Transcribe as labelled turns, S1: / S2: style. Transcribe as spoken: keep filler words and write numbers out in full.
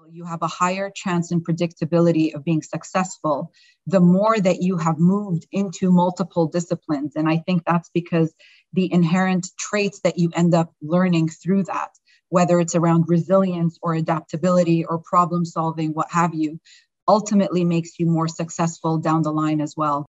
S1: you have a higher chance and predictability of being successful the more that you have moved into multiple disciplines. And I think that's because the inherent traits that you end up learning through that, whether it's around resilience or adaptability or problem solving, what have you, ultimately makes you more successful down the line as well.